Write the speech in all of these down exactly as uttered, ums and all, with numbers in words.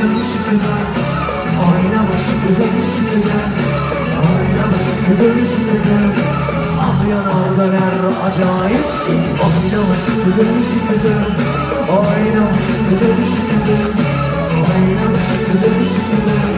şıkıdım şıkıdım. Oynama şıkıdım şıkıdım. Oynama şıkıdım şıkıdım. Ah yanar döner acayipsin. Oynama şıkıdım şıkıdım. Oynama şıkıdım şıkıdım. Oynama şıkıdım şıkıdım.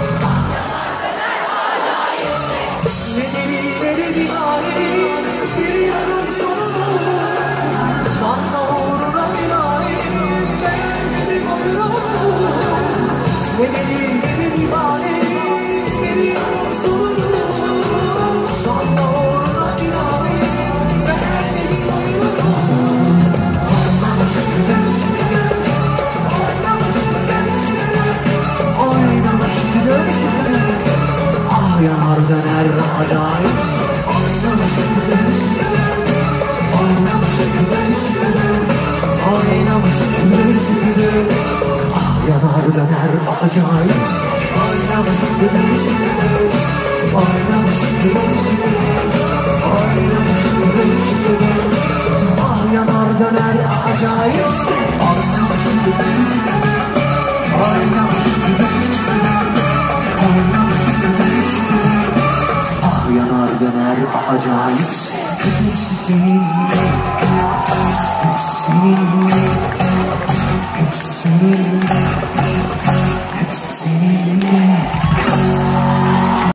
Ne dedi ne dedi hali, biliyorum sonunu. Sanma uğruna bir halim, beğenmedim oyunu. Ne dedi ne dedi hali, biliyorum sonunu. Sanma uğruna bir halim, beğenmedim oyunu. Oynama şıkıdım şıkıdım. Oynama şıkıdım şıkıdım. Oynama şıkıdım şıkıdım. Ah yanar döner acayip. Oynama şıkıdım şıkıdım. Oynama şıkıdım şıkıdım. Oynama şıkıdım şıkıdım. Ah yanar döner acayip. Oynama şıkıdım şıkıdım. Oynama şıkıdım şıkıdım. Oynama şıkıdım şıkıdım. Ah yanar döner acayip. Oynama şıkıdım şıkıdım. Oynama şıkıdım şıkıdım. Oynama şıkıdım şıkıdım. Ah yanar döner acayip. Hepsi seninle, hepsi seninle.